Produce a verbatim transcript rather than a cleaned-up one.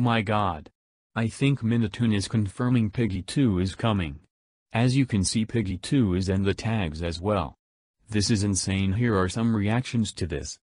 my god. I think Minitoon is confirming Piggy two is coming. As you can see, Piggy two is in the tags as well. This is insane. Here are some reactions to this.